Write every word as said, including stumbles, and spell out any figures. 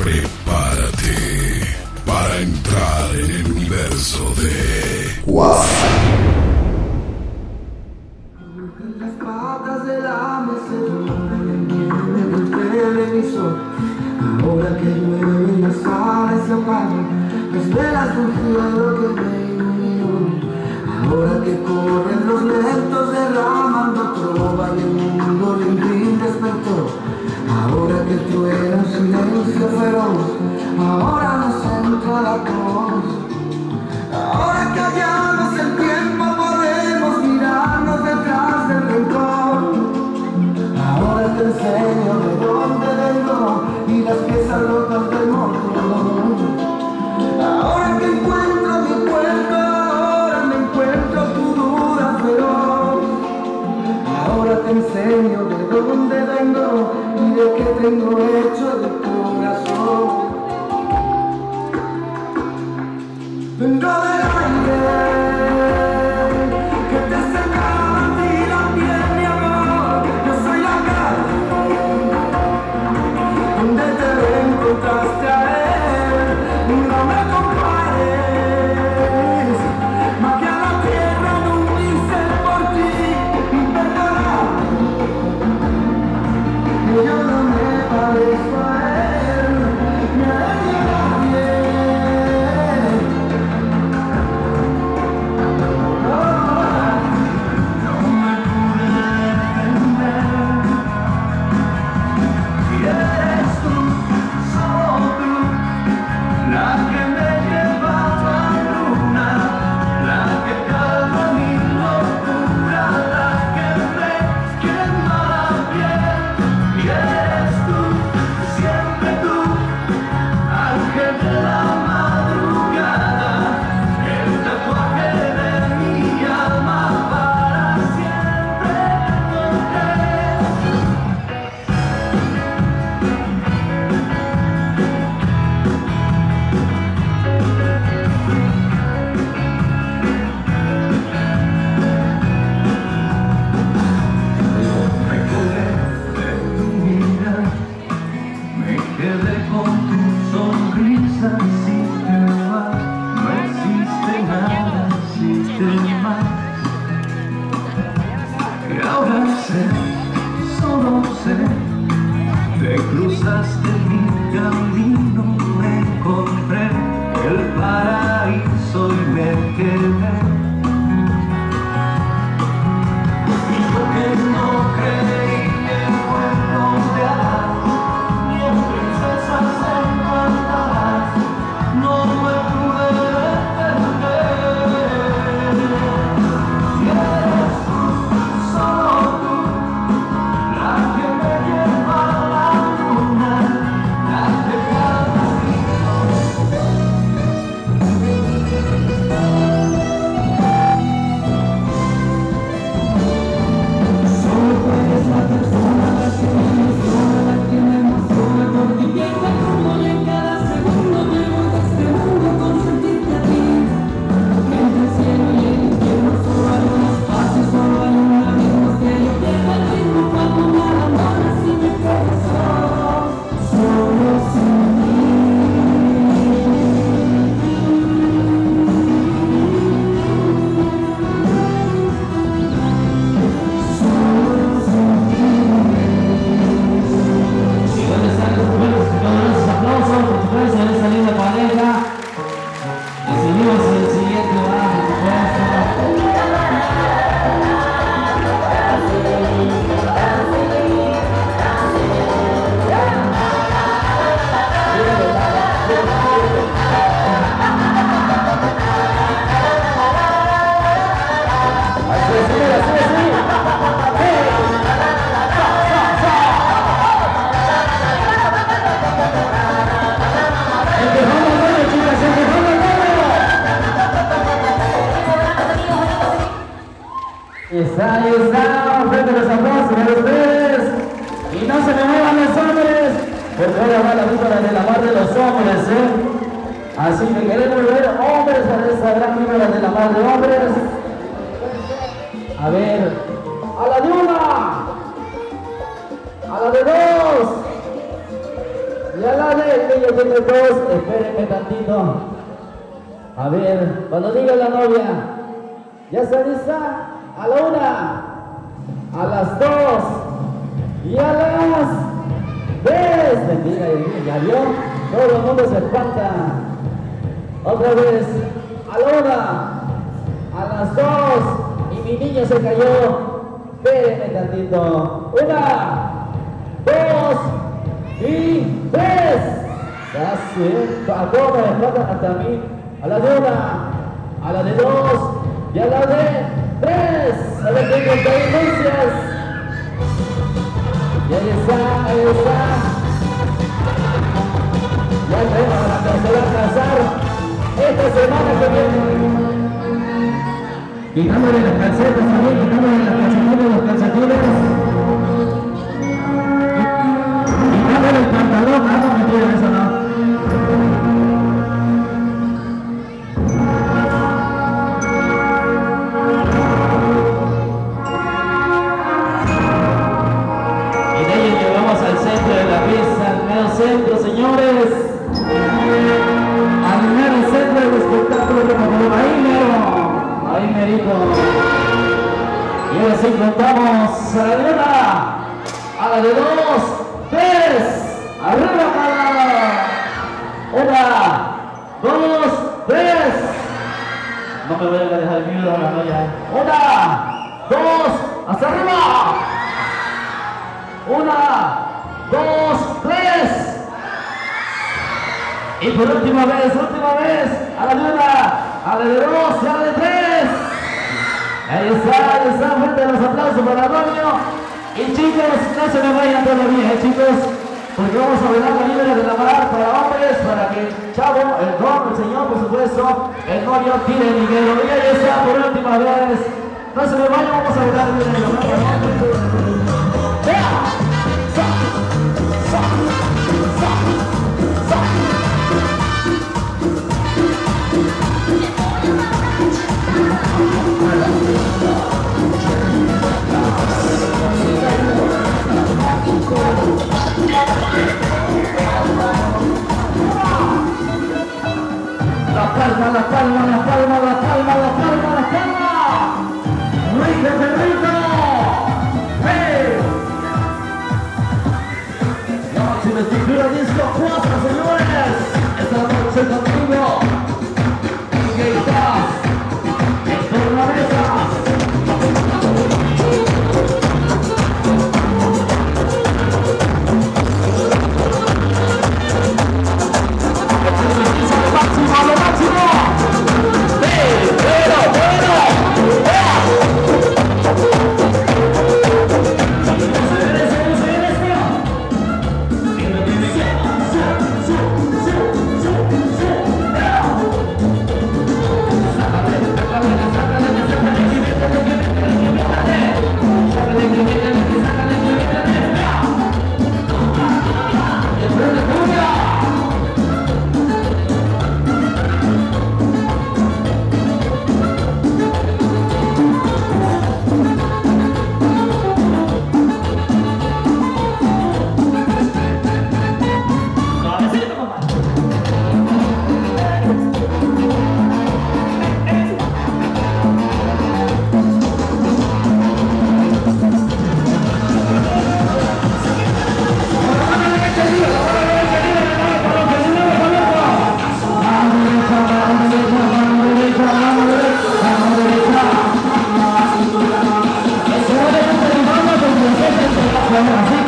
Prepárate para entrar en el universo de Wow. Las patas de la mecedora en el televisor. Ahora que llueve las aves se apagan, las velas del cielo que me iluminó. Ahora que corren los lentos derramando trova y el mundo limpín despertó. Ahora que truena un silencio feroz, ahora nos entra la tos. Ahora que hallamos el tiempo podemos mirarnos detrás del rencor. Ahora te enseño de dónde vengo y las piezas rotas del motor. Ahora que encuentro mi puerto, ahora me encuentro tu duda feroz. Ahora te enseño de dónde vengo y de qué tengo hecho de corazón. Vengo del aire que te secaba a ti la piel, mi amor. Yo soy la calle donde te encontraste a él. No me compares, magia la tierra en un pincel por ti. Imperdonable, que yo no me parezco a él, ni a él ni a nadie. Está, está, frente a los aplausos de ustedes. Y no se me muevan los hombres, porque ahora va la víbora de la mar de los hombres, ¿eh? Así que queremos ver hombres a esa gran víbora de la mar de hombres. A ver, a la de una, a la de dos, y Ya la de el niño tiene dos, espérenme tantito. A ver, cuando diga la novia, ¿ya está lista? A la una, a las dos y a las tres. Mentira, ya vio, todo el mundo se espanta. Otra vez, a la una, a las dos y mi niño se cayó. Espérenme tantito. Una, dos y tres. Así, a todos me espantan hasta a mí. A la de una, a la de dos y a la de tres. A ver qué consecuencias. Y ahí está, ahí está. Ya tenemos a la que se va a casar esta semana que viene. Quitándole las calcetas también, quitándole las calcetines, los calcetines. Quitándole el pantalón, ah, no me tienen eso, no. Y de ahí llegamos al centro de la pista, al mero centro, señores. Al mero centro del espectáculo de Papaloma, ahí mero. Ahí merito. Y ahora sí contamos a la de una, a la de dos, tres, arriba para una, dos, tres. No me voy a dejar el miedo a la noya. Una, dos, hasta arriba. Una, dos, tres. Y por última vez, última vez, a la de una, a la de dos y a la de tres. Ahí está, ahí está, fuerte los aplausos para Antonio. Y chicos, no se me vayan todavía, eh, chicos, porque vamos a bailar la libre de la mar para hombres, para que el chavo, el don, el señor, por supuesto, el novio tire el dinero. Y ahí está, por última vez. No se me vayan, vamos a bailar la libre de la mar para hombres. ¡Vea! ¡Sa! ¡Sa! ¡Sa! ¡Sa! La palma, la palma, la palma, la palma, la palma, la palma. ¡Rico, qué rico! ¡Hey! La máxima estructura disco cuatro, señores. Esta noche contigo. ¿Y qué estás? ¡Esto es la mesa! Así